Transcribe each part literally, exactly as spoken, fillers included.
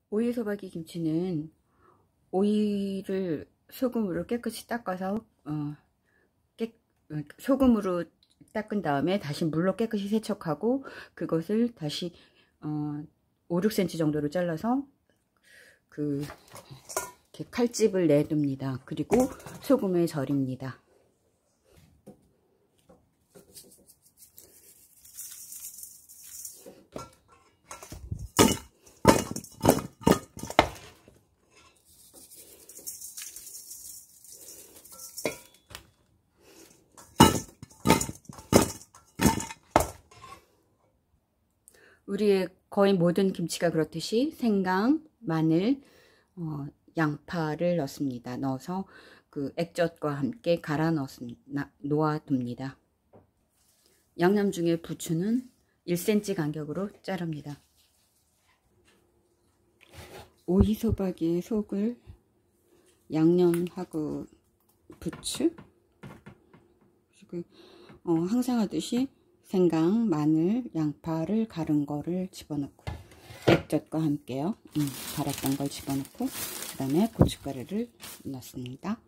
오이소박이 김치는 오이를 소금으로 깨끗이 닦아서 어, 깨, 소금으로 닦은 다음에 다시 물로 깨끗이 세척하고 그것을 다시 어, 오, 육 센티미터 정도로 잘라서 그 이렇게 칼집을 내둡니다. 그리고 소금에 절입니다. 우리의 거의 모든 김치가 그렇듯이 생강, 마늘, 어, 양파를 넣습니다. 넣어서 그 액젓과 함께 갈아 넣습니다. 놓아둡니다. 양념 중에 부추는 일 센티미터 간격으로 자릅니다. 오이소박이의 속을 양념하고 부추 그리고 어, 항상 하듯이 생강, 마늘, 양파를 갈은 거를 집어넣고 액젓과 함께요. 음, 갈았던 걸 집어넣고 그 다음에 고춧가루를 넣습니다.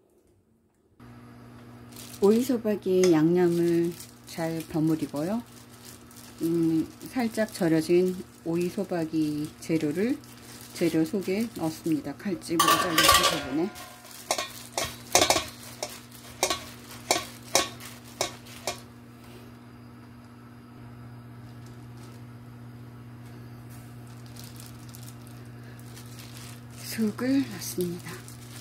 오이소박이 양념을 잘 버무리고요. 음, 살짝 절여진 오이소박이 재료를 재료 속에 넣습니다. 칼집으로 잘라진 부분에. 속을 넣습니다.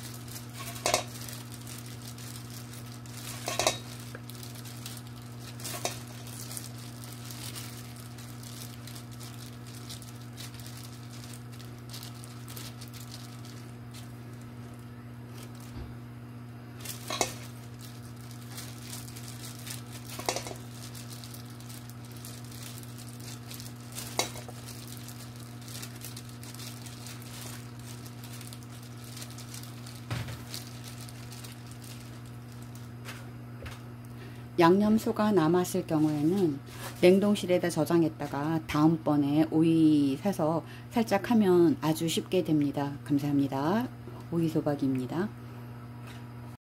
양념소가 남았을 경우에는 냉동실에다 저장했다가 다음번에 오이 사서 살짝 하면 아주 쉽게 됩니다. 감사합니다. 오이소박이입니다.